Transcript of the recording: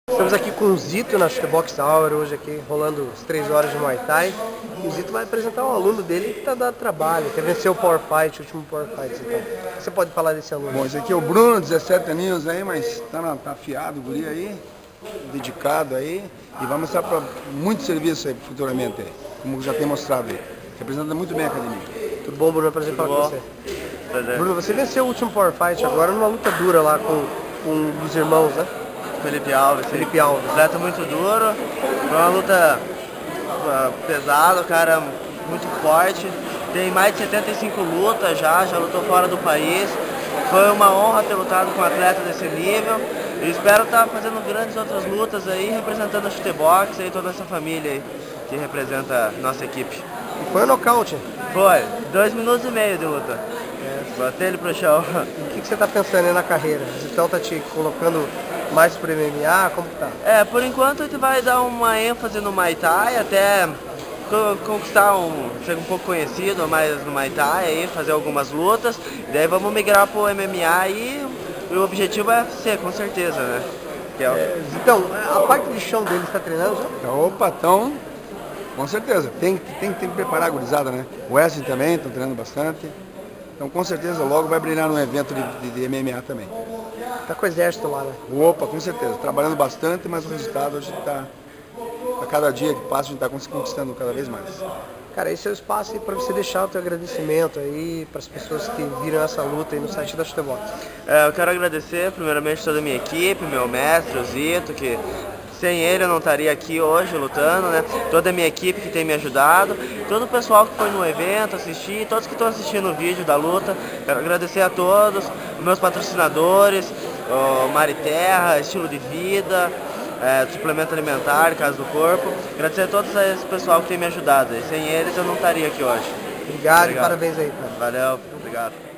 Estamos aqui com o Zito na Chutebox Hour, hoje aqui rolando as 3 horas de Muay Thai. E o Zito vai apresentar um aluno dele que está dando trabalho, quer vencer o Power Fight, o último Power Fight. Então, o que você pode falar desse aluno? Bom, esse aqui é o Bruno, 17 aninhos aí, mas tá afiado o guri aí, dedicado aí. E vai mostrar para muito serviço aí futuramente aí, como já tem mostrado aí. Representa muito bem a academia. Tudo bom, Bruno? É um prazer falar com você. Bruno, você venceu o último Power Fight agora numa luta dura lá com um dos irmãos, né? Felipe Alves. Felipe Alves. Atleta muito duro, foi uma luta pesada, o cara muito forte, tem mais de 75 lutas já lutou fora do país. Foi uma honra ter lutado com um atleta desse nível e espero estar fazendo grandes outras lutas aí, representando a Chutebox e toda essa família aí que representa a nossa equipe. E foi um nocaute? Foi, 2 minutos e meio de luta. Botei ele pro chão. O que você está pensando aí na carreira? O Zitão tá te colocando mais pro MMA? Como que tá? Por enquanto a gente vai dar uma ênfase no Muay Thai, até conquistar ser um pouco conhecido mais no Muay Thai, aí, fazer algumas lutas, daí vamos migrar pro MMA e o objetivo é ser, com certeza, né? Então, a parte de chão dele está treinando já? Opa, então, com certeza, tem que preparar a gurizada, né? O Wesley também, estão treinando bastante. Então, com certeza, logo vai brilhar num evento de MMA também. Tá com o exército lá, né? Opa, com certeza. Trabalhando bastante, mas o resultado a gente está, a cada dia que passa, a gente está conquistando cada vez mais. Cara, esse é o espaço aí para você deixar o teu agradecimento aí para as pessoas que viram essa luta aí no site da Chutebox. Eu quero agradecer primeiramente toda a minha equipe, meu mestre, o Zito, que sem ele eu não estaria aqui hoje lutando, né? Toda a minha equipe que tem me ajudado, todo o pessoal que foi no evento assistir, todos que estão assistindo o vídeo da luta. Quero agradecer a todos, os meus patrocinadores, o Mari Terra, Estilo de Vida, Suplemento Alimentar, Casa do Corpo. Agradecer a todos esse pessoal que tem me ajudado. E sem eles eu não estaria aqui hoje. Obrigado. E parabéns aí, cara. Valeu, obrigado.